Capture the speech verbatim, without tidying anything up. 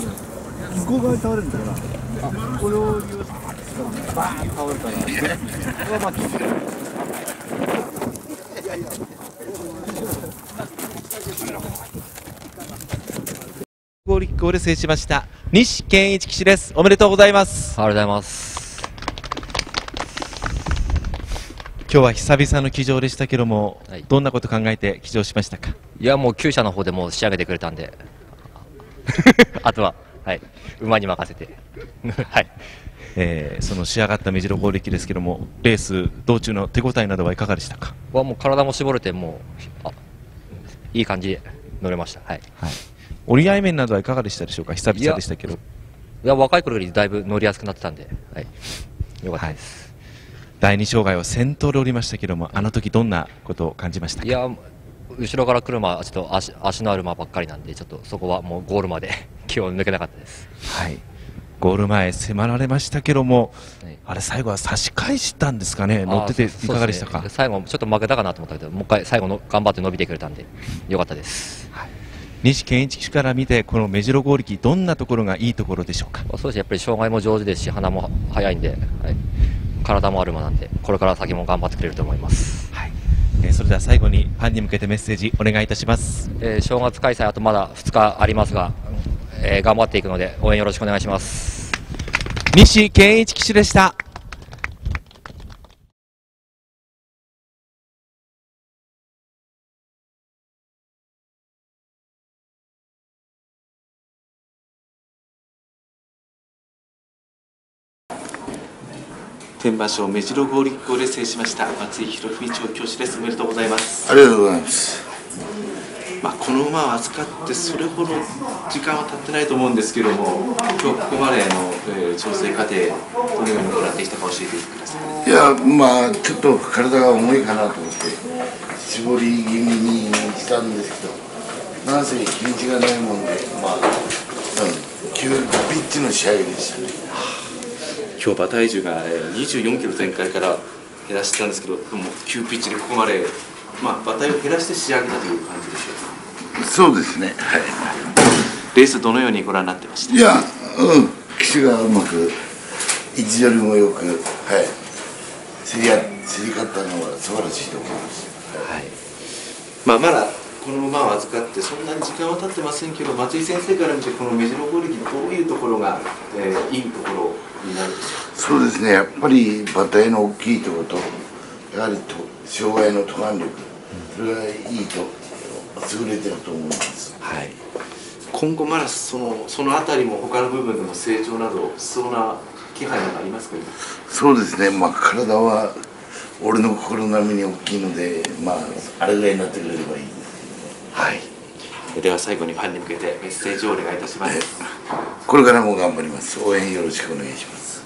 向こう側に倒れるんだから、これを利用してバーンと倒れたら、これはまあゴールキックを制しました西健一騎手です。おめでとうございます。 ありがとうございます。 今日は久々の騎乗でしたけども、はい、どんなこと考えて騎乗しましたか？ いや、もう厩舎の方でもう仕上げてくれたんであとは、はい、馬に任せてはい、 えー、その仕上がった目白ゴールキックですけども、レース道中の手応えなどはいかがでしたか？ はもう体も絞れて、もうあいい感じで乗れました。はい、 はい、折り合い面などはいかがでしたでしょうか？久々でしたけど。 いや、若い頃よりだいぶ乗りやすくなってたんで、はい、よかったです。はい、 だいに障害は先頭で降りましたけども、あの時どんなことを感じましたか？ いや、後ろから来る馬はちょっと 足, 足のある馬ばっかりなんで、ちょっとそこはもうゴールまで気を抜けなかったです。 はい、ゴール前迫られましたけども、はい、あれ最後は差し返したんですかね？乗ってていかがでしたか？ ね、最後ちょっと負けたかなと思ったけど、もう一回最後の頑張って伸びてくれたんでよかったです。はい、 西健一騎手から見てこの目白ゴールキー、どんなところがいいところでしょうか？ そうですね、やっぱり障害も上手ですし、鼻も速いんで、はい、体もある馬なんで、これから先も頑張ってくれると思います。 はい、えー、それでは最後にファンに向けてメッセージお願いいたします。 えー、正月開催あとまだふつかありますが、えー、頑張っていくので応援よろしくお願いします。 西健一騎手でした。天馬賞目白ゴールキックを制しました松井博文調教師です。おめでとうございます。 ありがとうございます。 まあ、この馬を扱ってそれほど時間は経ってないと思うんですけども、今日ここまでの、えー、調整過程、どのように行ってきたか教えてください。 いや、まあちょっと体が重いかなと思って絞り気味にしたんですけど、なんせ日にちがないもんで、まあ、うん、急ピッチの仕上げでしたね。 今日馬体重がにじゅうよんキロ前回から減らしたんですけど、もう急ピッチでここまで、まあ、馬体を減らして仕上げたという感じでしょうか？ そうですね、はい。 レースどのようにご覧になってました？ いや、うん、騎手がうまく位置取りもよく、はい、競り合競り勝ったのは素晴らしいと思います。はい、 まあ、まだこの馬を預かってそんなに時間は経ってませんけど、松井先生から見てこの目白ゴールキー、どういうところが、えー、いいところになるでしょうか？ そうですね、やっぱり馬体の大きいところと、やはりと障害の登岸力、それがいいと優れてると思います。はい、 今後まだそのそのあたりも他の部分でも成長などしそうな気配がありますか？ そうですね、まあ、体は俺の心並みに大きいので、まあ、あれぐらいになってくれればいいんですけどね。はい、 では最後にファンに向けてメッセージをお願いいたします。 これからも頑張ります。応援よろしくお願いします。